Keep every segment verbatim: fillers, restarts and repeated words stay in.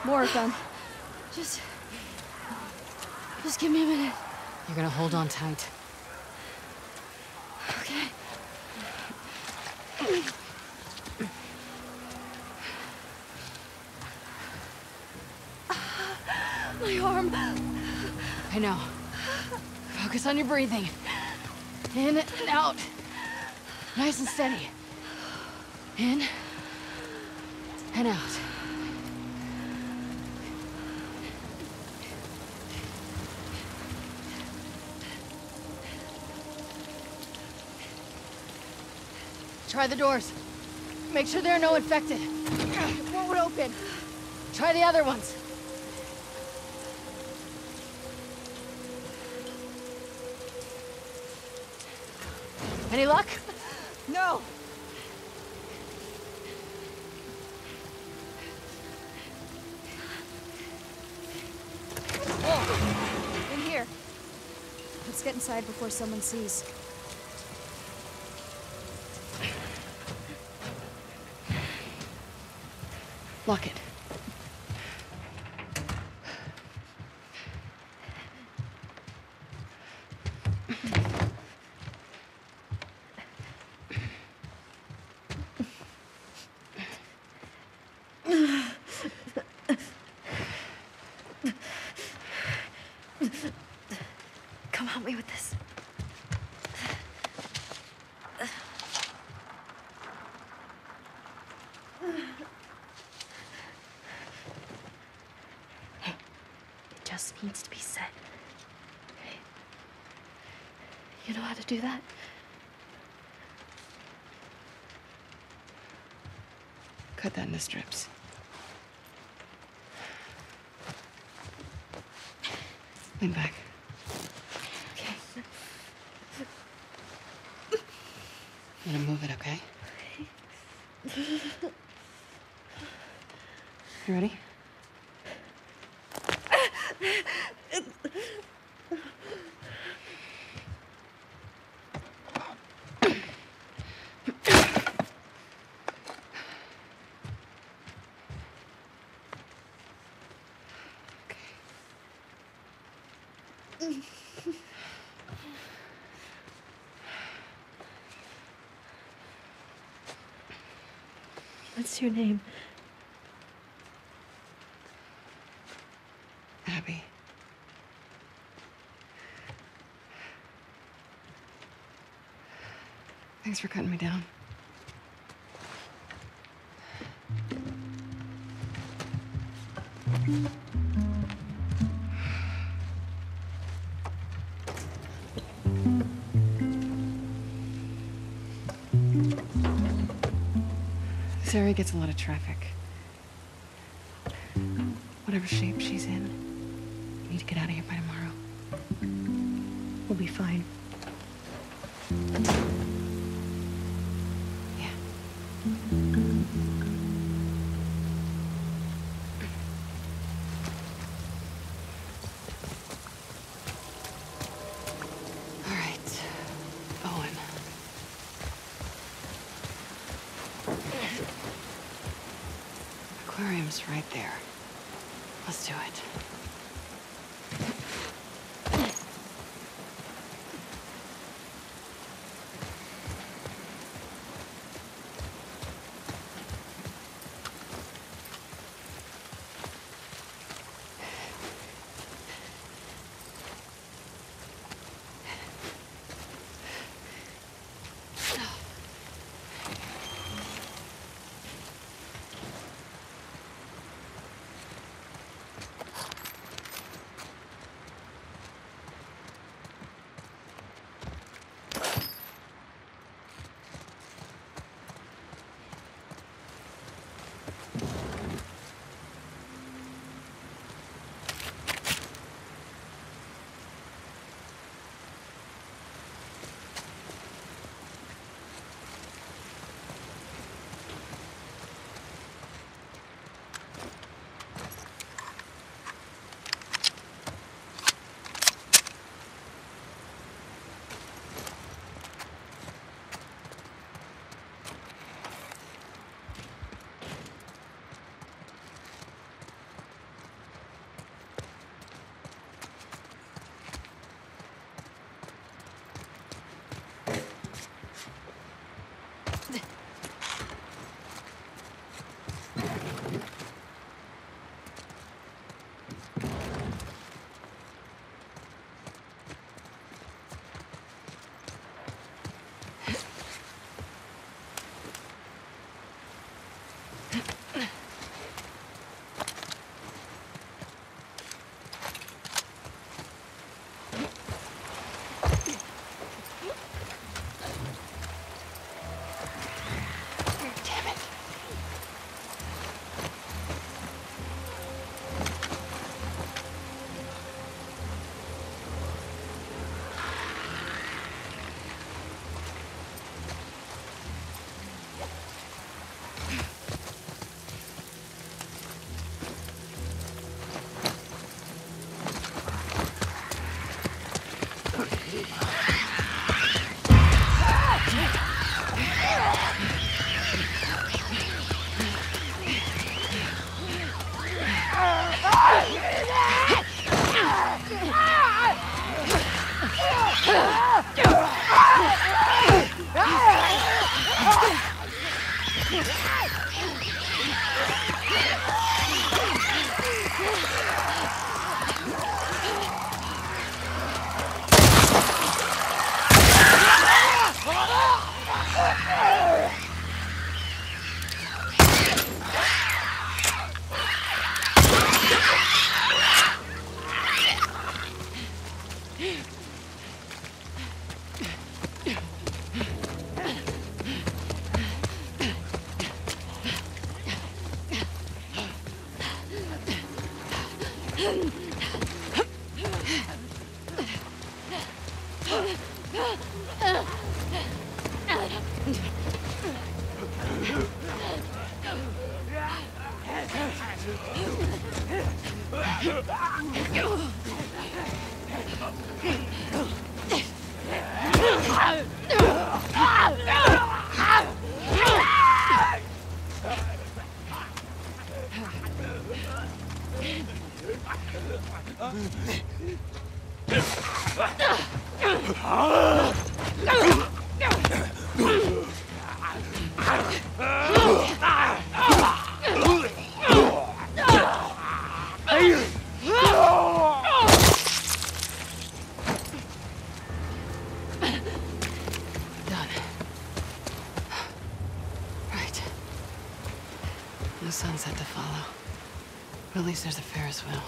More gun. Just... Just give me a minute. You're gonna hold on tight. Okay. My arm. I know. Focus on your breathing. In and out. Nice and steady. In and out. Try the doors. Make sure there are no infected. It won't open. Try the other ones. Any luck? No. Oh, in here. Let's get inside before someone sees. Lock it. Come help me with this. Hey, it just needs to be said. Hey. You know how to do that? Cut that into strips. Lean back. Okay. I'm gonna move it, okay? You ready? What's your name? Abby. Thanks for cutting me down. This area gets a lot of traffic. Whatever shape she's in, we need to get out of here by tomorrow. We'll be fine. Yeah. All right, Owen. Aquarium's right there. Let's do it. Sunset to follow. But at least there's a Ferris wheel.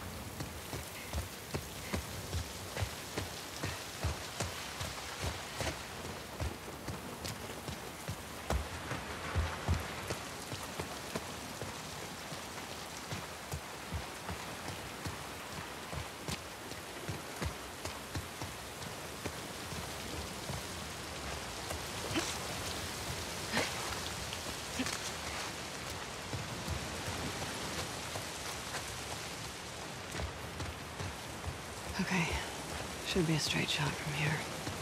Okay, should be a straight shot from here.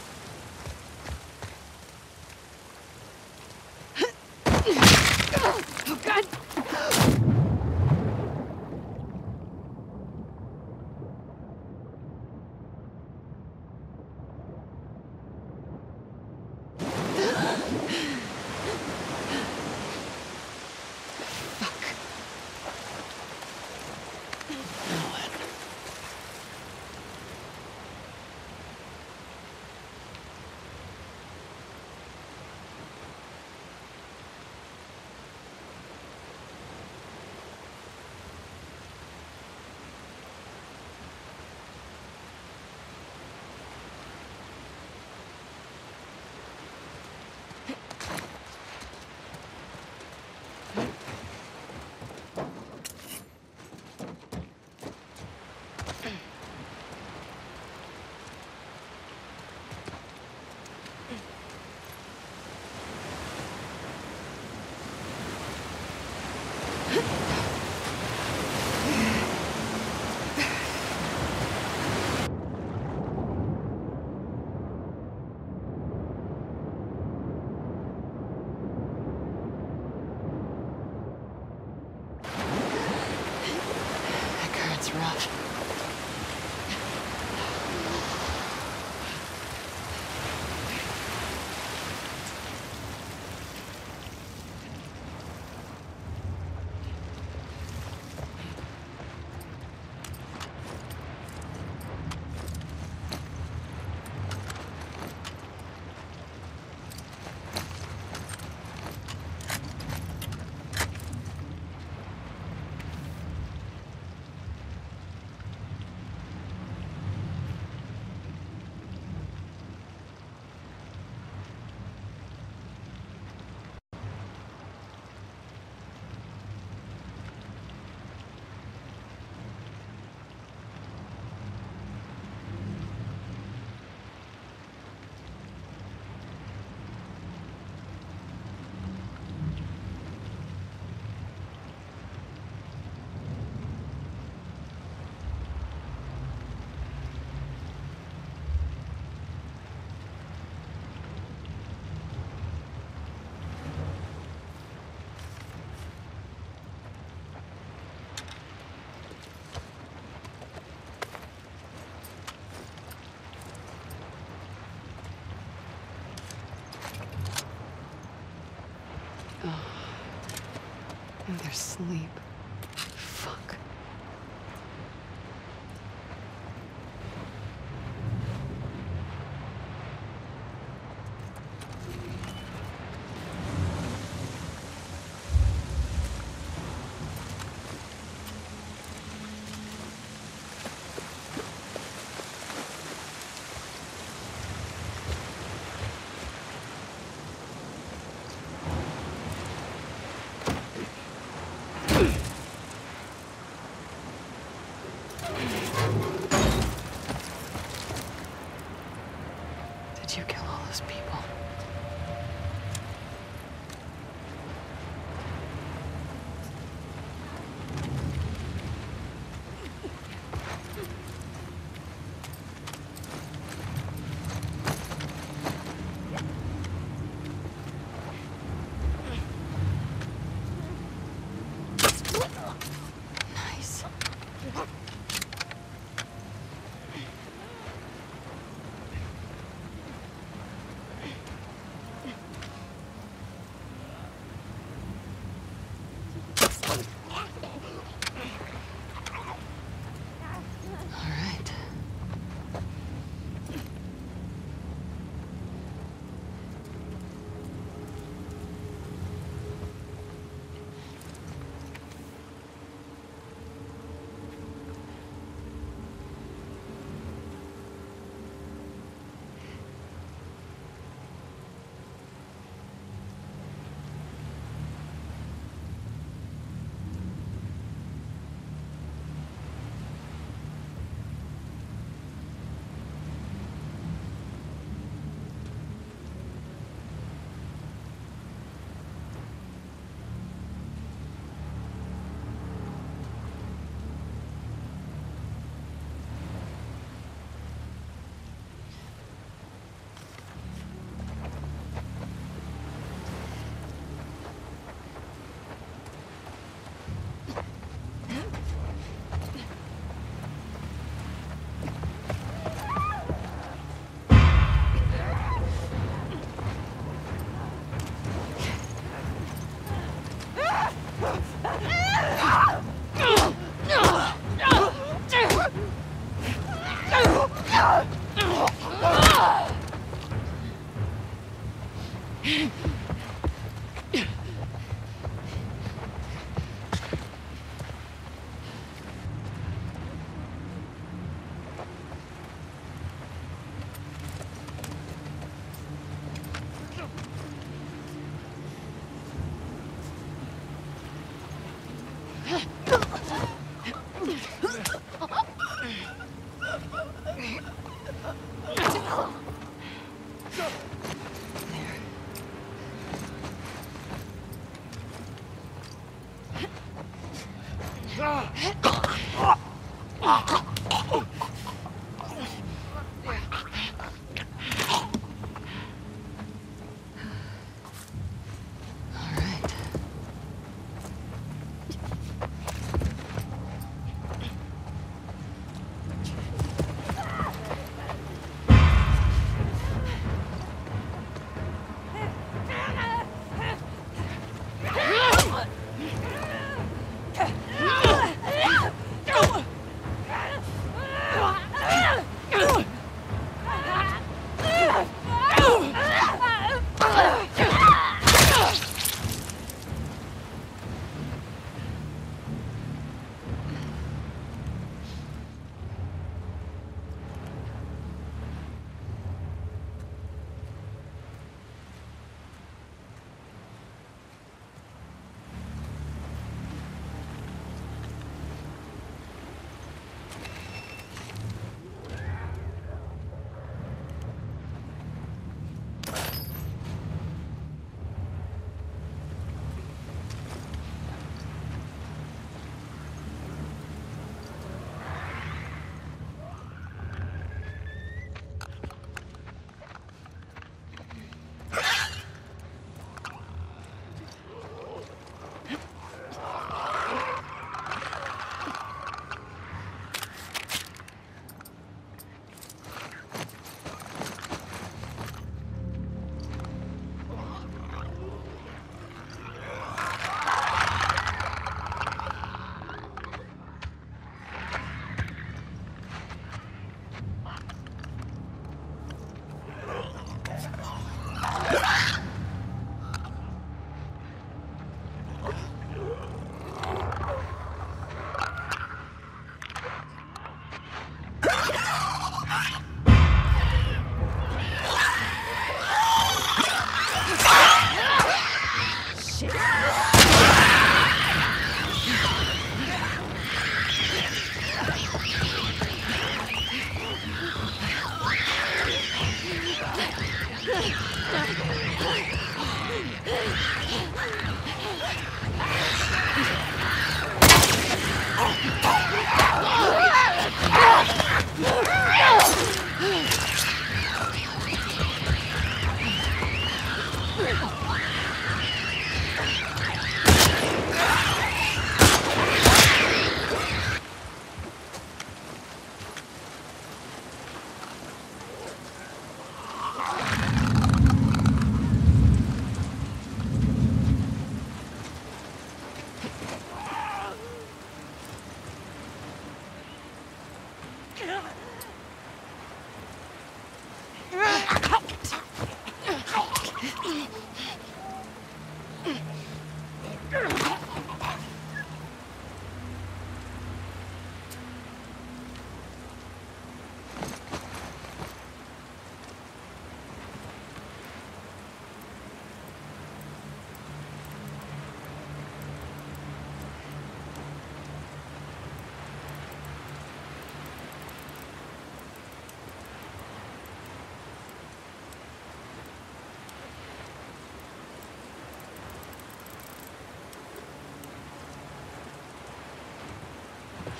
Oh, God! Rough. And their sleep. Fuck.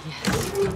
Yes.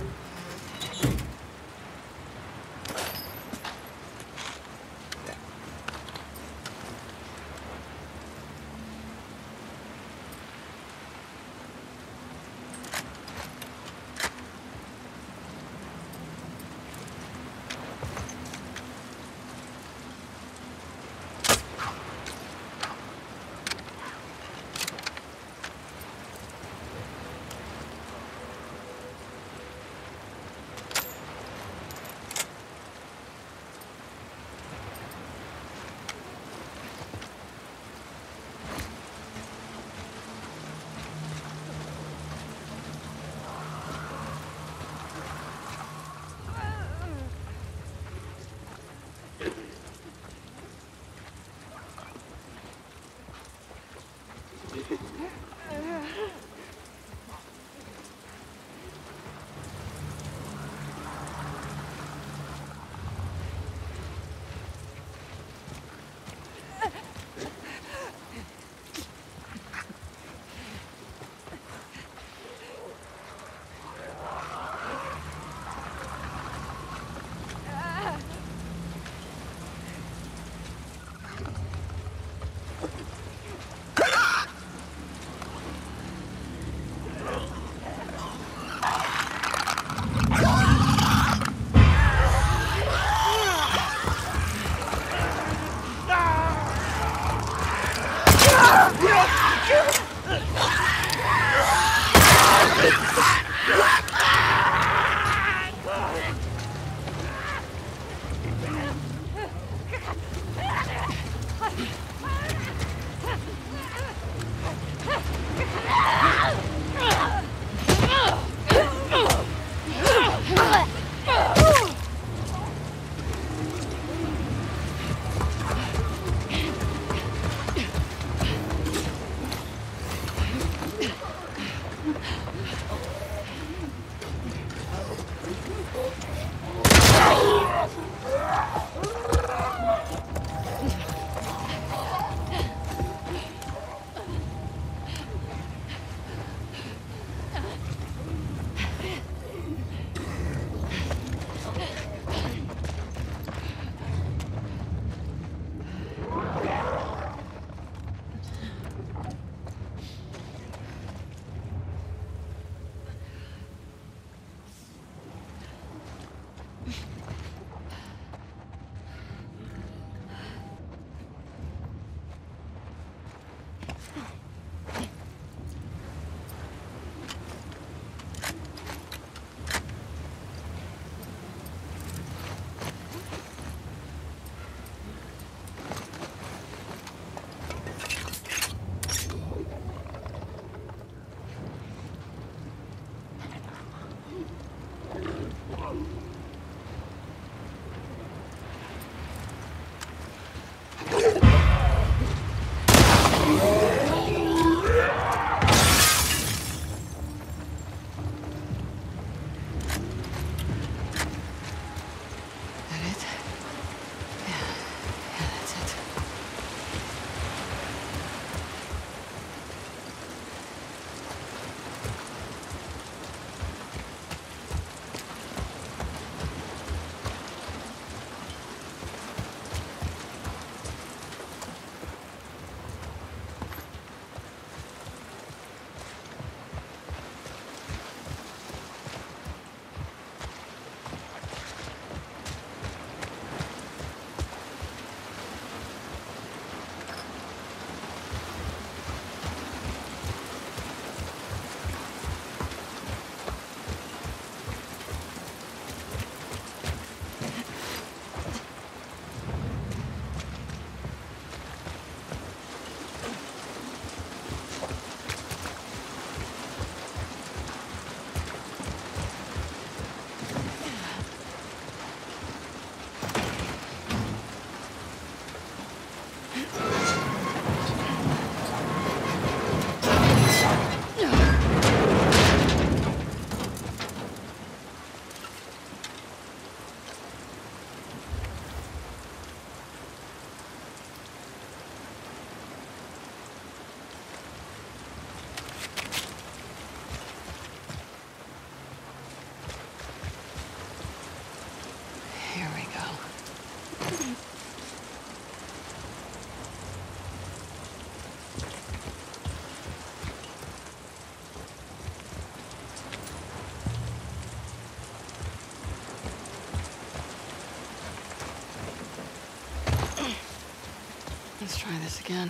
Try this again.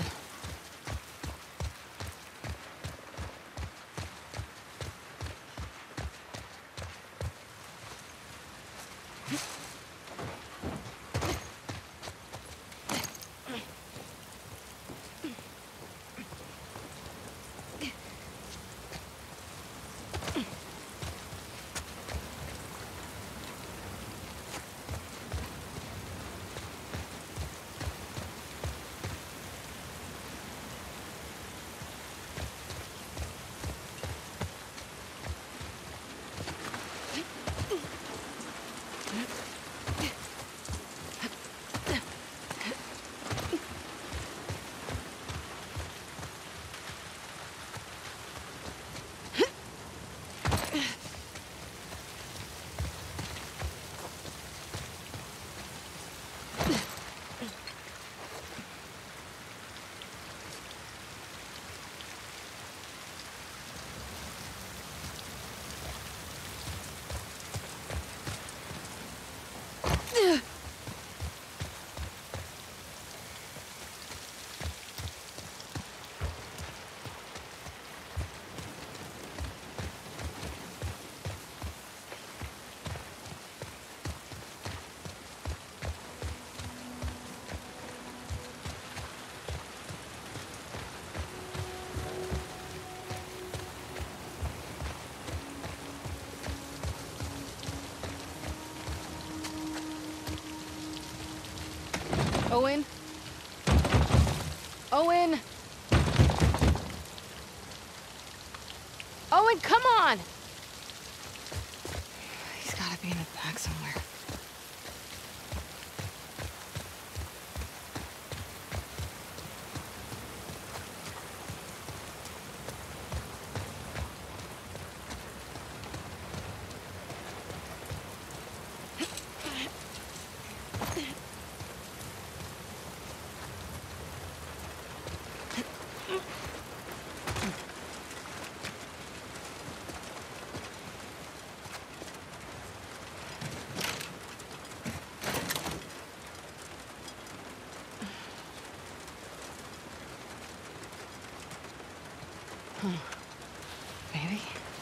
Owen? Owen? Owen, come on! He's gotta be in the back somewhere. Maybe?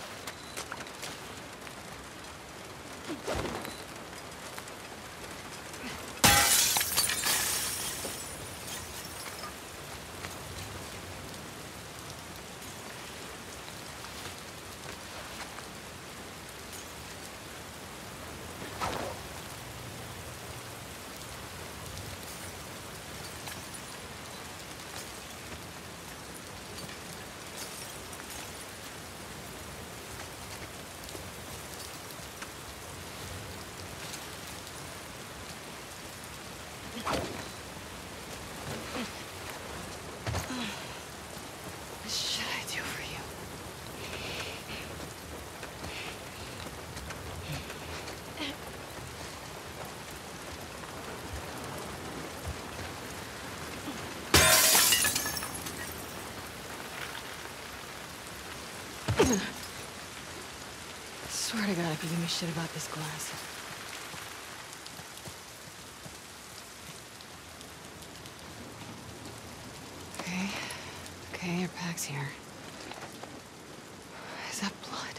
What should I do for you? Swear to God, if you give me shit about this glass. Okay. Okay, your pack's here. Is that blood?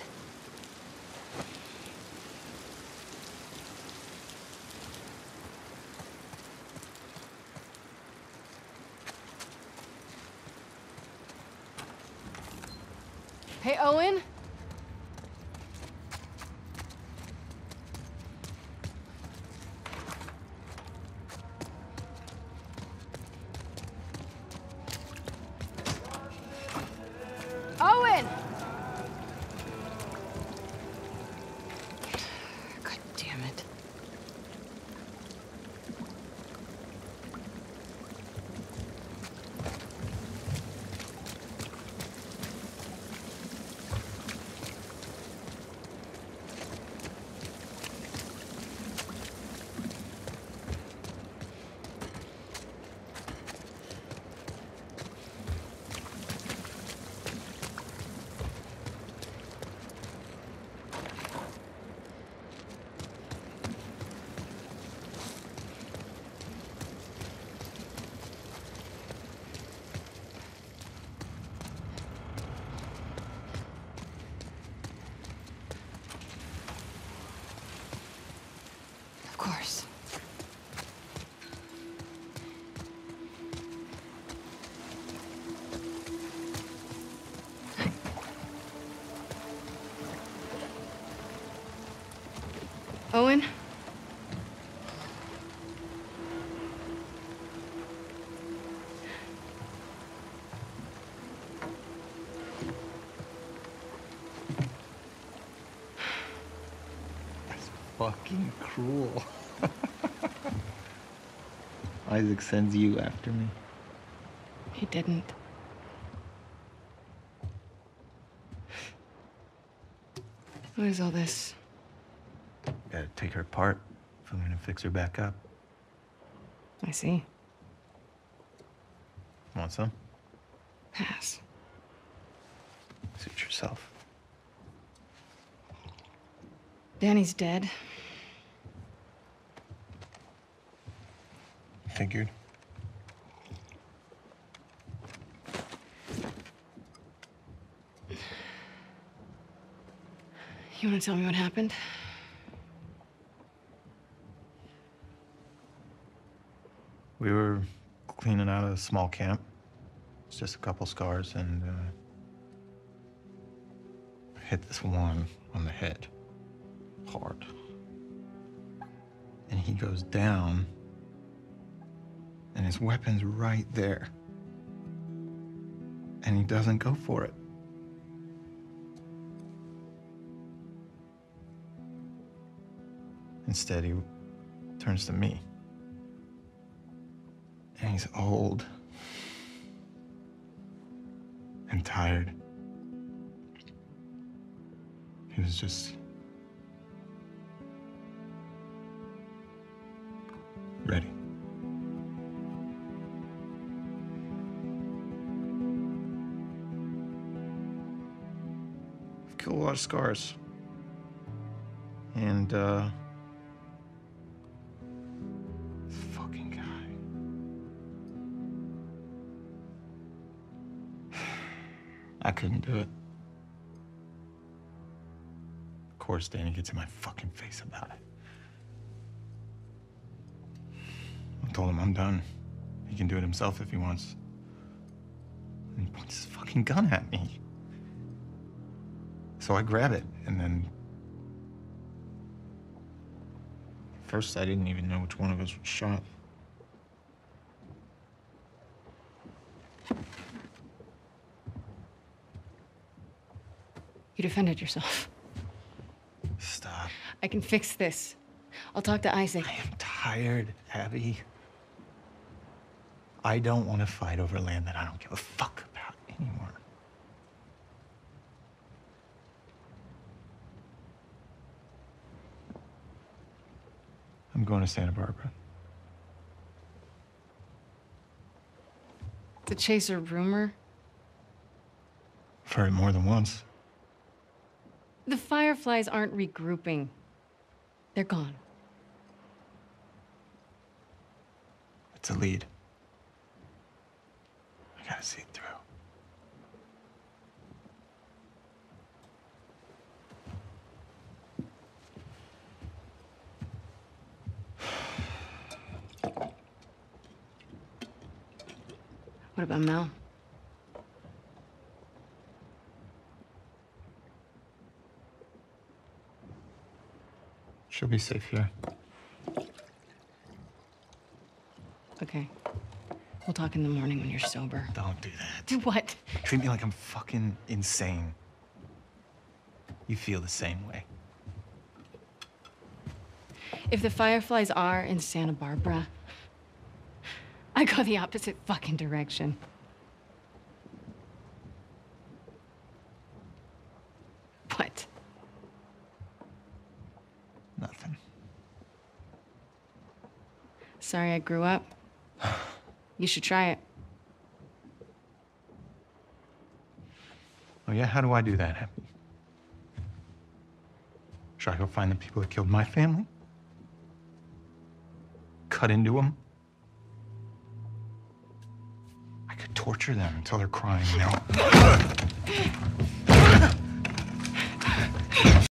Hey, Owen? Owen! God damn it. Owen? That's fucking cruel. Isaac sends you after me. He didn't. What is all this? Gotta take her apart if I'm gonna fix her back up. I see. Want some? Pass. Suit yourself. Danny's dead. Figured. You want to tell me what happened? We were cleaning out a small camp. It's just a couple scars, and uh, hit this one on the head hard. And he goes down, and his weapon's right there. And he doesn't go for it. Instead, he turns to me. And he's old and tired. He was just ready. I've killed a lot of scars. And, uh, this fucking guy. I couldn't do it. Of course, Danny gets in my fucking face about it. I told him I'm done. He can do it himself if he wants. And he points his fucking gun at me. So I grab it, and then... First, I didn't even know which one of us was shot. You defended yourself. Stop. I can fix this. I'll talk to Isaac. I am tired, Abby. I don't want to fight over land that I don't give a fuck about anymore. I'm going to Santa Barbara. To chase a rumor? I've heard it more than once. The Fireflies aren't regrouping. They're gone. It's a lead. I gotta see it through. What about Mel? She'll be safe here. Okay. We'll talk in the morning when you're sober. Don't do that. Do what? Treat me like I'm fucking insane. You feel the same way. If the Fireflies are in Santa Barbara, I go the opposite fucking direction. What? Nothing. Sorry I grew up. You should try it. Oh yeah? How do I do that, Abby? Should I go find the people that killed my family? Cut into them? I could torture them until they're crying now.